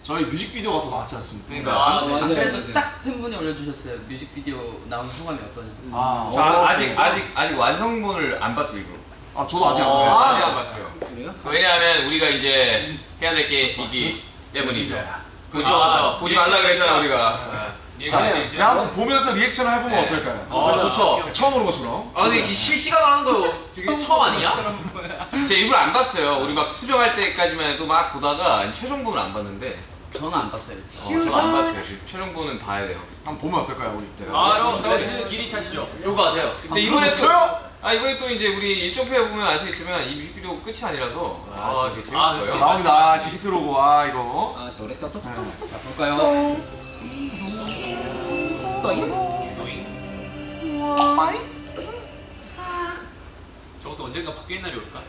저희 뮤직비디오가 더 나왔지 않습니까? 그러니까 안 그래도 딱 팬분이 올려주셨어요. 뮤직비디오 나온 소감이 어떠냐고. 아직 완성본을 안 봤어요 일부러. 아 저도 아직 안 봤어요. 아직 안 봤어요. 그래요? 왜냐하면 우리가 이제 해야 될 게 있기 때문이죠. 그죠. 보지 말라 그랬잖아 우리가. 자, 한번 보면서 리액션을 해보면 어떨까요? 좋죠. 처음 보는 것처럼. 아 근데 이게 실시간 하는 거 되게 처음 아니야? 제가 일부러 안 봤어요. 우리 막 수정할 때까지만 해도 막 보다가 최종본을 안 봤는데. 저는 안 봤어요. 저도 안 봤어요. 지금 최종본은 봐야 돼요. 한번 보면 어떨까요 우리? 바로 그 길이 타시죠. 좋을 것 같아요. 근데 이번에 이번에 또 이제 우리 일정표에 보면 아시겠지만 이 뮤직비디오 끝이 아니라서 되게 재밌어요. 나옵니다. 빅히트 로고. 이거. 노래 자 볼까요? 저것도 언젠가 바뀌는 날이 올까?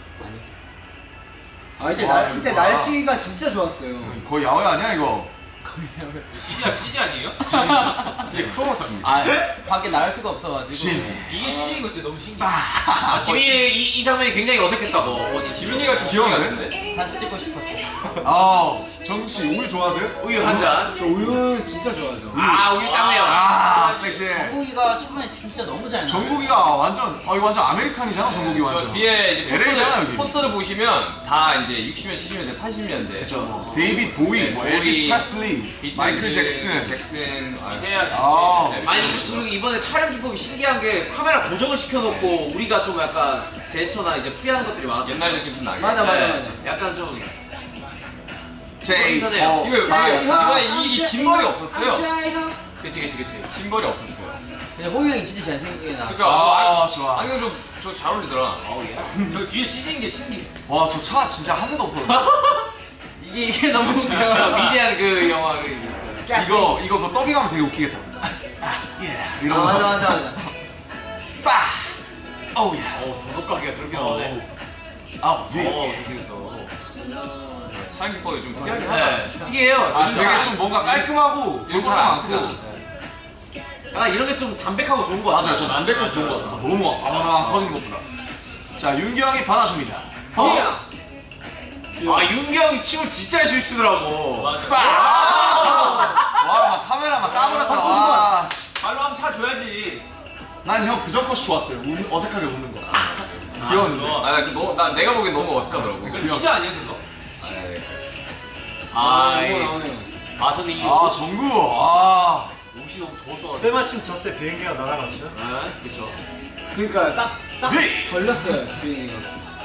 이때 날씨가 진짜 좋았어요. 거의 야외 아니야 이거? CG 아니에요? 되게 크로마키. 밖에 나갈 수가 없어가지고. 이게 CG인 거 진짜 너무 신기해. 지민이 이 장면이 굉장히 어색했다고. 지민이가 좀 귀여운데? 다시 찍고 싶었어. 정씨 우유 좋아하세요? 우유 한 잔. 저 우유 진짜 좋아하죠. 우유 땀내요. 섹시해. 정국이가 처음에 진짜 너무 잘 나와. 정국이가 완전 이거 완전 아메리칸이잖아 정국이 완전. 뒤에 이제 LA잖아 여기. 포스터를 보시면 다 이제 60년, 70년대, 80년대. 그렇죠. 데이빗 보위, 뭐 엘비스 프레슬리, 마이클 잭슨. 아니 그리고 이번에 촬영 기법이 신기한 게 카메라 고정을 시켜놓고 우리가 좀 약간 제스처나 이제 프리한 것들이 많았어. 옛날 느낌 좀 나게. 맞아. 약간 좀 이번에 이 진벌이 없었어요. 그치. 진벌이 없었어요. 근데 호이 형이 진짜 잘생기게 나와. 좋아. 안경 좀 잘 어울리더라. 저 뒤에 CG인 게 신기해. 와 저 차 진짜 한 대도 없었는데. 이게 너무 웃겨. 미디안 그 영화 이거 그 더빙하면 되게 웃기겠다. 이러면서. 맞아. 더덕가기가 저렇게 나오네. 잘생겼어. 촬영 기법이 좀 특이하긴 하다. 특이해요. 되게 좀 뭔가 깔끔하고 볼것도 많고. 이런 게 좀 담백하고 좋은 거 같아요. 맞아요. 저 담백해서 좋은 것 같아요. 너무 터지는 것보다. 자 윤경이 받아줍니다. 윤경이 춤을 진짜 열심히 추더라고. 막 카메라 막 까불었다. 발로 한번 차줘야지. 난 형 그전 것이 좋았어요. 어색하게 웃는 거. 귀여웠는데. 내가 보기엔 너무 어색하더라고. 이거 CG 아니야 그거? 저는 이 정구. 옷이 너무 더워서. 때마침 저 때 비행기가 날아갔어요. 그쵸. 그러니까 딱 걸렸어요 비행기가.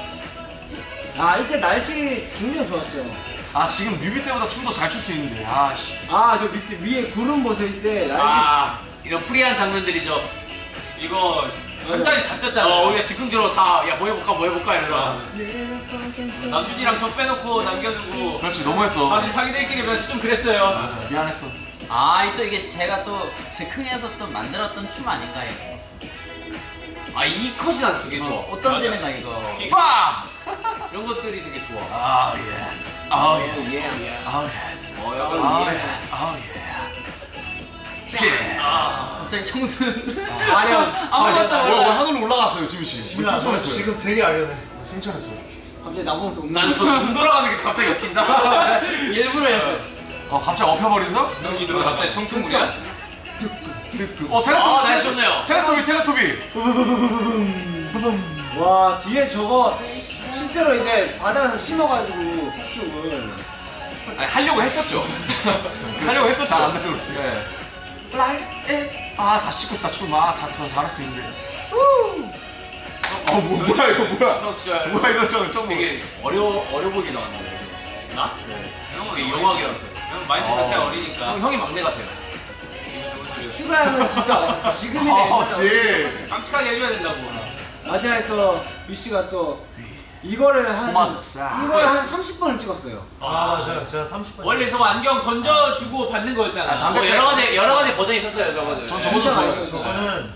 이때 날씨 굉장히 좋았죠. 지금 뮤비 때보다 춤도 잘 출 수 있는데. 저 밑에 위에 구름 보실 때 날씨. 이런 프리한 장면들이죠. 이거 현장이 다 짰잖아. 우리가 즉흥적으로 다 뭐 해볼까 이러다가 남준이랑 저 빼놓고 남겨두고. 그렇지 너무했어. 자기들끼리 좀 그랬어요. 미안했어. 또 이게 제가 또 즉흥해서 또 만들었던 춤 아닌가 이거. 이 컷이 난 되게 좋아. 옷 던지는 이거. 이런 것들이 되게 좋아. 예스. 갑자기 청순. 맞다. 하늘로 올라갔어요 지민 씨. 승천했어요. 지금 되게 아련해. 승천했어요. 갑자기 나보면서 난저 눈 돌아가는 게 갑자기 웃긴다. 일부러 했어. 갑자기 엎혀버리죠? 너 갑자기 청춘물이야? 날씨 좋네요. 테레토비. 와 뒤에 저거 실제로 이제 바다에서 심어가지고 쑥쑥을. 하려고 했었죠. 하려고 했었죠. 안 돼서 그렇지. 다 씻고 싶다 춤. 잘할 수 있는데. 뭐야 이거 뭐야 이거 처음 되게 어려 보이게 나왔는데. 나? 형은 영화게 나왔어요. 형 마인드 자체가 어리니까. 형이 막내 같아요. 휴가는 진짜 지금이네. 그렇지. 깜찍하게 해줘야 된다고. 마지막에 또 유씨가 또 이거를 한 30번을 찍었어요. 맞아요. 제가 30번. 원래 저거 안경 던져주고 받는 거였잖아. 여러 가지 버전이 있었어요 저거는. 전 저것도 좋아요. 저거는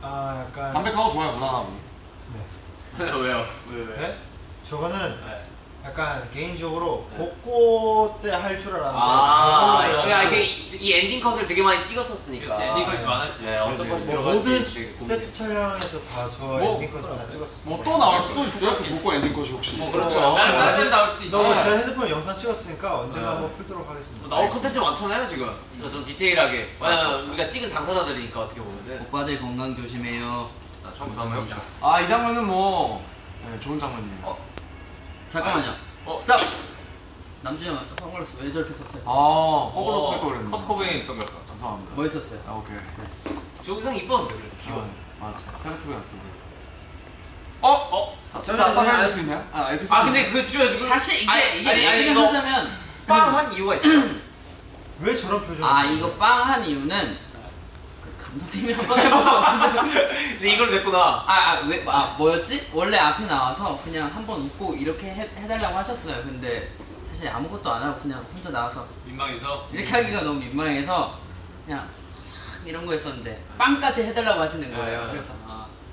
약간 담백하고 좋아요 무난하고. 왜요? 네? 저거는 약간 개인적으로 복고 때 할 줄 알았는데 야 이게 이 엔딩 컷을 되게 많이 찍었었으니까. 그렇지, 엔딩 컷이 많았지. 네, 어떤 컷이 뭐 들어갈지 모든 되게 고민돼. 세트 촬영에서 다 저 뭐, 엔딩 컷을 다 찍었었어요. 뭐 또 나올 수도 있어요? 그 복고 엔딩 컷이 혹시? 그렇죠. 다른 데로 나올 수도 있지. 너무 제 핸드폰 영상 찍었으니까 언젠가 한번 풀도록 하겠습니다. 나올 컨텐츠 많잖아요 지금. 저 좀 디테일하게. 왜냐면 우리가 찍은 당사자들이니까 어떻게 보면은. 오빠들 건강 조심해요. 자, 처음부터 한번 해보자. 이 장면은 뭐 좋은 장면이에요. 잠깐만요. 스탑. 남준이 형 선글라스 왜 저렇게 썼어요? 거꾸로 쓸 거 그랬는데. 커트 코베인 선글라스. 죄송합니다. 뭐 했었어요? 오케이. 저 의상 이뻤는데 그래. 귀여웠어. 맞아. 테레토리였어. 저는 스탑 해줄 수 있냐? 근데 그 사실 이게 아니, 얘기를 이거 하자면 빵한 이유가 있어요. 왜 저런 표정? 이거 빵한 이유는 그 감독님이 한번 해보고 근데 이걸 냈구나. 뭐였지? 원래 앞에 나와서 그냥 한번 웃고 이렇게 해달라고 하셨어요. 근데 사실 아무것도 안 하고 그냥 혼자 나와서 민망해서. 이렇게 하기가 너무 민망해서 그냥 싹 이런 거 했었는데 빵까지 해달라고 하시는 거예요. 그래서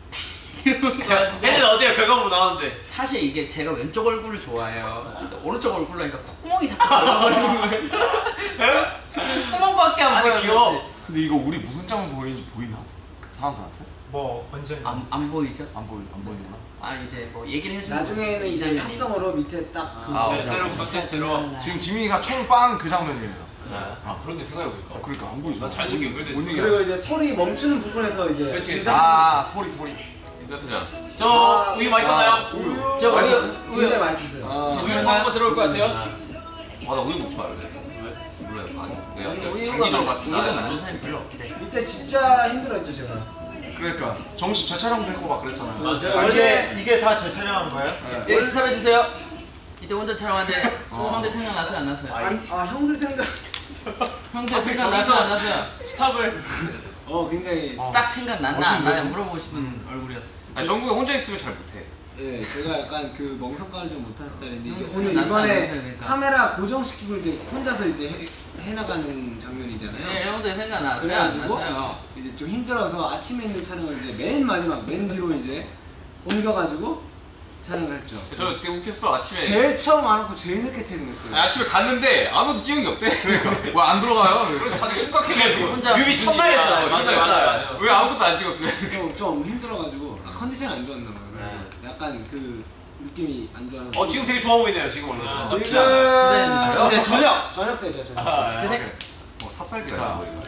걔는 어때요? 결과물로 나왔는데. 사실 이게 제가 왼쪽 얼굴을 좋아해요. 근데 오른쪽 얼굴로 하니까 콧구멍이 자꾸 올라버리는 거예요. 콧구멍밖에 안 보여요. 귀여워. 근데 이거 우리 무슨 장면 보이는지 보이나? 그 사람들한테? 뭐 언젠가 안 보이죠? 안 보이구나. 이제 뭐 얘기를 해주는 나중에는 거죠. 이제 이장면이. 합성으로 밑에 딱 그. 네, 새로운 컨텐츠로. 지금 지민이가 총빵 그 장면이에요. 그런데 생각해보니까. 그러니까 안 보이죠? 나 잘생겨 연결돼. 뭔 얘기야? 그리고 이제 소리 멈추는 부분에서 이제 그렇지. 소리. 인서트잖아. 저 우유 맛있었나요? 우유 저 굉장히 맛있었어요. 우유 한번 들어올 것 같아요. 나 우유 먹지 말래. 몰라요. 아니, 내가 우유가 장기적으로 봤을 때 많은 사람이 별로 없대. 이때 진짜 힘들었죠 제가. 그러니까 정식 재촬영도 했고 막 그랬잖아요. 맞아요. 이게 다 제 촬영한 거예요? 여기 스탑 해주세요. 이때 혼자 촬영하는데 형들 생각나서요 안 났어요? 형들 생각. 형들 생각나서요 안 났어요? 스탑을. 굉장히. 딱 생각났나 멋있는 안 나냐 거지. 물어보고 싶은 얼굴이었어. 정국이 혼자 있으면 잘 못해. 네, 제가 약간 그 멍석가를 좀 못한 스타일인데 이게 음, 오늘 난 이번에 안 했어요, 그러니까. 카메라 고정시키고 이제 혼자서 이제 해나가는 장면이잖아요. 네, 형들 생각나서요 안 그래가지고 났어요? 이제 좀 힘들어서 아침에 있는 촬영을 이제 맨 마지막 맨 뒤로 이제 옮겨가지고 촬영을 했죠. 저 되게 웃겼어. 아침에. 제일 처음 안 하고 제일 늦게 퇴근했어요. 아침에 갔는데 아무도 찍은 게 없대. 그러니까 왜 안 들어가요? 그래서 다들 심각해가지고. 혼자 뮤비 첫날이었잖아요. 맞아요. 왜 아무것도 안 찍었어요? 좀 힘들어가지고 컨디션이 안 좋았나 봐요. 그래서 약간 그 느낌이 안 좋아서. 지금 되게 좋아 보이네요 지금 원래. 지금 기대해주세요. 이제 저녁 때죠 저녁. 제 생. 삽살기가 있어 보이가.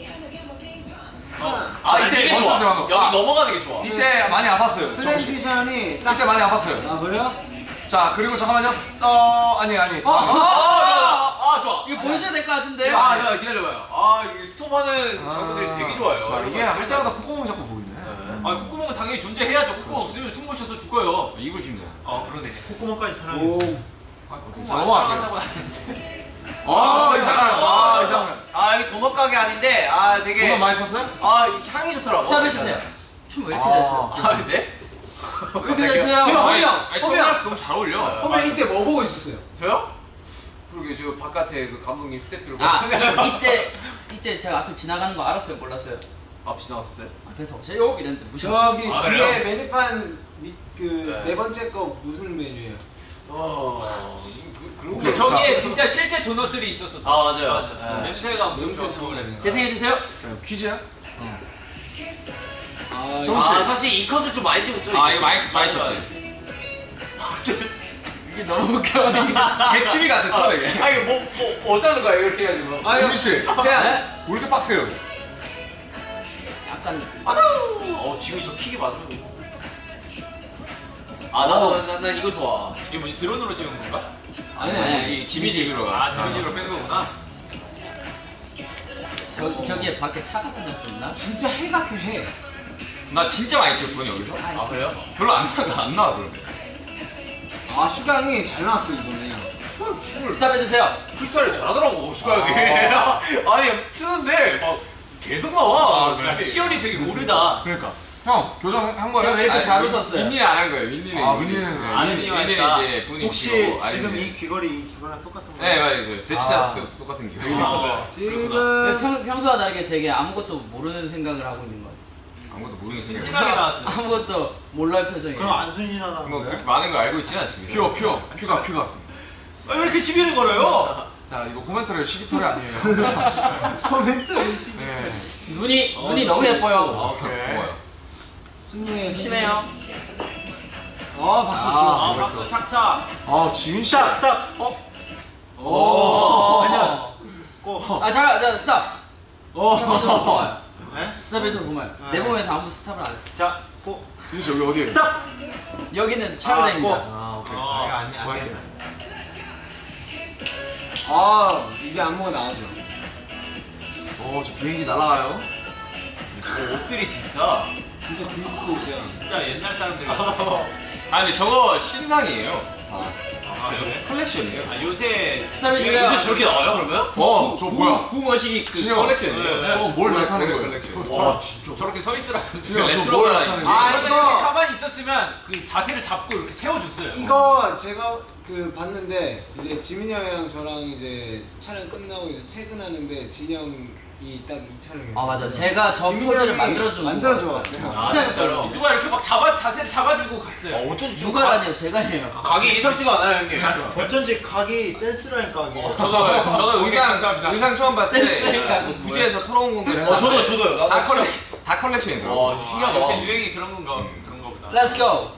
이때 되게 멈춰서 좋아. 한 거. 여기 넘어가는 게 좋아. 이때 많이 아팠어요. 트랜지션이 딱. 이때 많이 아팠어요. 그래요? 자 그리고 잠깐만요. 아니. 좋아. 이거 보여줘야 될 것 같은데. 야 기다려봐요. 이게 스톱하는 장면들이 되게 좋아요. 자 이게 할 때마다 콧구멍이 자꾸 보이네. 콧구멍은 당연히 존재해야죠. 콧구멍 없으면 숨 못 쉬어서 죽어요. 입을 힘내. 그러네. 콧구멍까지 오. 사랑해주세요. 자 넘어갈게요. 한다고 하는데. 이 장면. 이 장면. 이게 도넛 가게 아닌데 되게 돈은 많이 썼어요? 이 향이 좋더라고. 스탑 해주세요. 춤 왜 이렇게 잘 춰? 근데? 왜 이렇게 잘 춰요? 지금 아니, 허명 선글라스 너무 잘 어울려. 허명 이때 뭐 보고 있었어요? 저요? 그러게 저 바깥에 그 감독님 스태프들과 이때 제가 앞에 지나가는 거 알았어요 몰랐어요? 앞이 지나갔어요? 앞에서 오세요 이랬는데 무슨 저기 그래요? 뒤에 메뉴판 그 네. 네 번째 거 무슨 메뉴예요? 그런 근데 저기에 진짜 실제 도넛들이 있었었어. 맞아요. 냄새가 엄청 좋은. 재생해주세요. 자 퀴즈야? 사실 이 컷을 좀 많이 찍었죠. 이거 많이 쳤어요. 이게 너무 웃겨. 개취미 같았어 되게. 이게 뭐 어쩌는 거야 이렇게 해가지고. 지민 씨, 그냥 왜 이렇게 빡세요? 약간 지금 저 킥이 맞아. 난 이거 좋아. 이게 뭐지 드론으로 찍은 건가? 아니 지미 집으로 가. 지미지로 빼는 거구나. 저기에 밖에 차 같은 거 있나? 진짜 해같게 해. 나 진짜 많이 찍었거든 여기서. 그래요? 별로 안 나왔어. 슈가형이 잘 나왔어 이번에. 스탑 해주세요. 풀살이 잘하더라고 시각이. 아니 치는데 막 계속 나와. 치열이 되게 모르다. 그러니까 형 교정한 거예요? 왜 이렇게 잘 웃었어요? 윈니는 안 한 거예요. 윈니는. 윈니는 아는이만 윈니는 했다. 이제 본인 혹시 기고, 지금 아닌데. 이 귀걸이랑 똑같은 거? 네 맞아요. 대치다 똑같은 기고. 지금 평소와 다르게 되게 아무것도 모르는 생각을 하고 있는 것 같아요. 아무것도 모르겠으니까. 순진하게 나왔어요. 아무것도 몰라의 표정이에요. 그럼 안 순진하다는 뭐 거야? 그렇게 많은 걸 알고 있지는 않습니다. 퓨가. 왜 이렇게 시비를 걸어요? 자, 이거 코멘터리 시기털이 아니에요. 코멘트 네. 눈이 너무 예뻐요. 오케이. 고마워요. 순이의 심해요. 박수. 아, 박수 착착. 지민 씨. 스탑. 오. 아니야. 고. 아 잠깐 스탑. 스탑해서 고마워요. 네? 스탑해서 고마워요. 네. 내 몸에서 아무도 스탑을 안 했어. 자, 고. 지민 씨 여기 어디에? 스탑. 여기는 촬영장입니다. 오케이. 안 고맙게. 이게 안무가 나와줘. 저 비행기 날아가요. 옷들이 진짜 진짜 디스코 옷이야. 진짜 옛날 사람들. 아 근데 저거 신상이에요. 아 그래? 컬렉션이에요. 아 요새 스탑해주세요. 요새 저렇게 나와요 그러면? 저 뭐야? 구머시기 그 진영. 컬렉션이에요. 네. 저거 뭘 나타낸 그래, 거예요? 컬렉션. 와, 진짜. 저렇게 서 있으라든지. 진영, 저 레트로 뭘 컬러 나타낸 아니에요? 거예요? 이거는 이거- 이렇게 가만히 있었으면 그 자세를 잡고 이렇게 세워줬어요. 이거 제가 그 봤는데 이제 지민이 형이랑 저랑 이제 촬영 끝나고 이제 퇴근하는데 진이 형이 딱 이 촬영했어요. 아 맞아. 제가 저 지민이 포즈를 형이 만들어준 만들어줘 거 왔어요. 아 진짜 진짜로? 예뻐요. 누가 이렇게 막 자세를 잡아주고 갔어요. 어쩐지 좀 누가 아니에요. 제가 해요. 각이 이상지가 않아요 형님. 어쩐지 각이 댄스라니까 이게. 저도 감사합니다. 의상 처음 봤을 그러니까 때 구지에서 털어온 공부를 저도요. 다 컬렉션이더라고. 와 신기하다. 요새 유행이 그런 건가 그런가 보다. Let's go.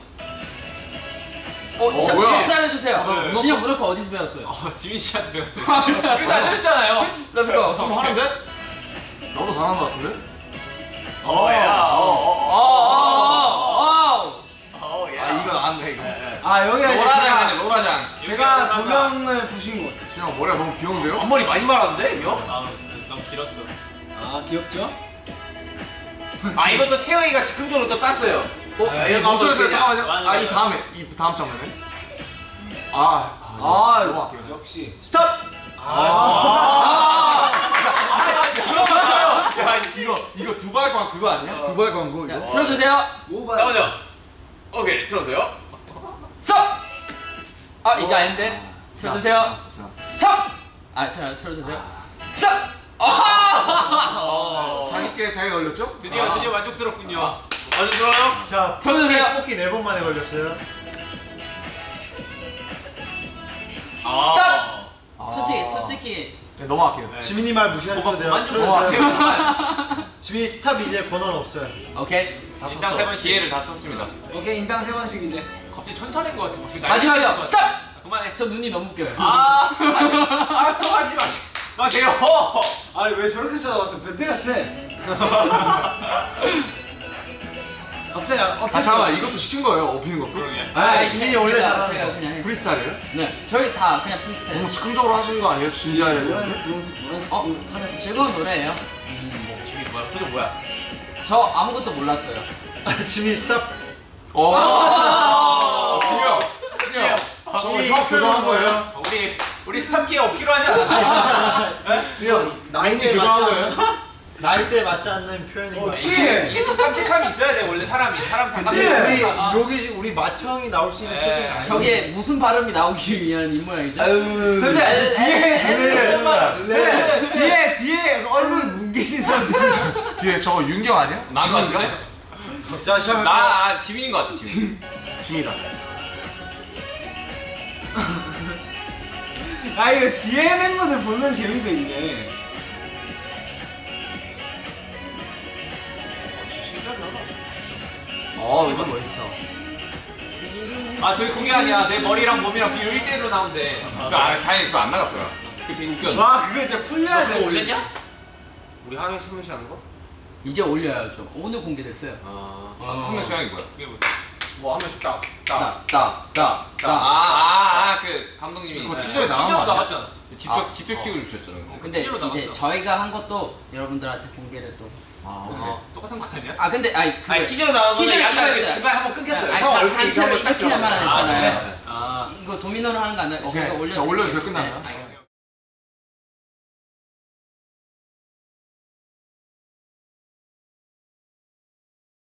뭐야? 식사해주세요. 나 진영 문어크 어디서 배웠어요? 지민 씨한테 배웠어요. 그래서 알려줬잖아요. Let's go. 좀 하는데? 나도 잘하는 것 같은데? 이거 나왔네 이거. 여기가 이제 로라장 로라장. 제가 조명을 부신 곳. 진영 머리가 너무 귀여운데요? 앞머리 많이 말았는데 이거? 아 너무 길었어. 귀엽죠? 이것도 태영이가 즉흥적으로 또 땄어요. 이거 멈춰주세요. 잠깐만요. 맞아, 이 맞아. 다음 장면에. 넘어갈게요. 역시. 스탑. 야 이거 두발 광 그거 아니야? 두발 광고 자, 이거? 틀어주세요. 나오죠? 오케이 들어오세요. 섭. 이거 아닌데. 틀어주세요. 섭. 틀어주세요. 섭. 자기께 자기가 걸렸죠? 드디어 만족스럽군요. 아주 좋아요. 자, 들어주세요. 뽑기 4번 만에 걸렸어요. 스탑. 솔직히 네, 넘어갈게요. 네. 지민이 말 무시하셔도 돼요. 만족스럽게. 지민이 스탑 이제 권한 없어요. 오케이. 일단 세 번씩. 기회를 다 썼습니다. 오케이 인당 3번씩 이제. 갑자기 천사된 것 같아. 갑자기 마지막이요. 날려버릴 것 스탑. 같아. 그만해. 저 눈이 너무 웃겨요. 알았어 하지 마세요. 아니 왜 저렇게 쳐다봤어? 변태 같아. 갑자기 잠깐만 이것도 시킨 거예요? 업히는 것도? 지민이 원래 제가 잘하는 거. 그냥 했어요. 프리스타일이에요? 네, 저희 다 그냥 프리스타일. 너무 즉흥적으로 하시는 거 아니에요? 진지하게. 하면서 즐거운 노래예요. 지금 뭐야? 표정 뭐야? 저 아무것도 몰랐어요. 지민이 스탑. 진영. 저거 형 교정한 거예요? 우리 스탑기에 없기로 하지 않았나? 지금 나이대에 교정한 맞지 거예요? 않는 나이대에 맞지 않는 표현인 거야. 이게 좀 깜찍함이 있어야 돼 원래 사람 다 그치? 깜찍해. 우리 맏형이 나올 수 있는 네. 표정이 아니야. 저게 무슨 발음이 나오기 위한 입모양이죠? 잠시만 네. 뒤에 얼굴 뭉개진 사람들. 뒤에 저거 윤경 아니야? 나은 것 같은데? 자, 시작할게요. 나 지민인 것 같아 지민. 지민이다. 이거 뒤에 멤버들 보는 재미도 있네. 이거 멋있어. 저기 공개 아니야. 내 머리랑 몸이랑 비율 1대1로 나온대. 다행히 그거 안 나갔더라. 그게 되게 웃겼는데. 와 그거 진짜 풀려야 돼. 그거 올렸냐? 우리 하면 신문 씨 하는 거? 이제 올려야죠. 오늘 공개됐어요. 한 명씩 하는 게 뭐야? 그게 뭐야? 뭐 한 명씩 딱. 그 감독님이 그거 티저에 나온 거 티저로 아니야? 나왔잖아. 직접 찍어 주셨잖아요. 근데 티저로 이제 나갔어. 저희가 한 것도 여러분들한테 공개를 또. 똑같은 거 아니야? 근데 티저로 나온 거는 티저를 약간 이거 있어요. 중간에 한번 끊겼어요. 아니, 형 얼굴 단체로 이렇게 한번 딱 이렇게 하면 들어가요. 했잖아요. 그래? 이거 도미노를 하는 거 안 나요? 오케이. 자, 올려주세요. 끝나면. 네,